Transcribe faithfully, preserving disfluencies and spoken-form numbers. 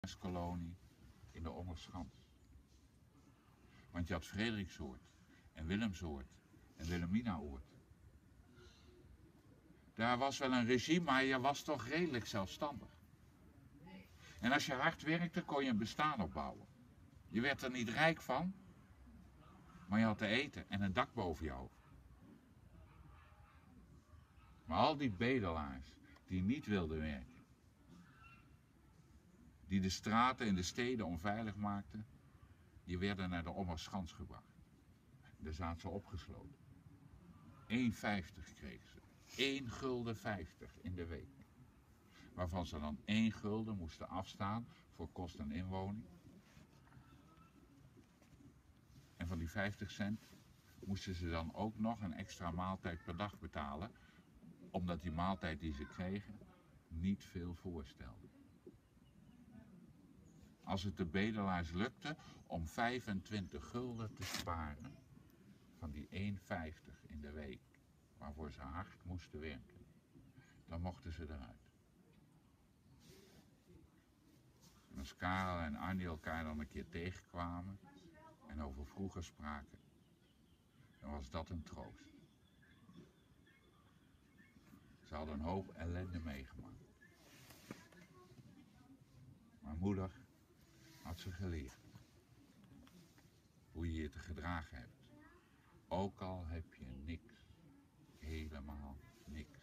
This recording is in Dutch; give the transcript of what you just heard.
kolonie in de Ommerschans. Want je had Frederiksoord en Willemsoord en Wilhelminaoord. Daar was wel een regime, maar je was toch redelijk zelfstandig. En als je hard werkte, kon je een bestaan opbouwen. Je werd er niet rijk van, maar je had te eten en een dak boven je hoofd. Maar al die bedelaars die niet wilden werken, die de straten in de steden onveilig maakten, die werden naar de Ommerschans gebracht. Daar zaten ze opgesloten. één vijftig kregen ze. één gulden vijftig in de week. Waarvan ze dan één gulden moesten afstaan voor kost en inwoning. En van die vijftig cent moesten ze dan ook nog een extra maaltijd per dag betalen, omdat die maaltijd die ze kregen niet veel voorstelde. Als het de bedelaars lukte om vijfentwintig gulden te sparen van die één vijftig in de week, waarvoor ze hard moesten werken, dan mochten ze eruit. En als Karel en Annie elkaar dan een keer tegenkwamen en over vroeger spraken, dan was dat een troost. Ze hadden een hoop ellende meegemaakt. Maar moeder had ze geleerd hoe je je te gedragen hebt. Ook al heb je niks, helemaal niks.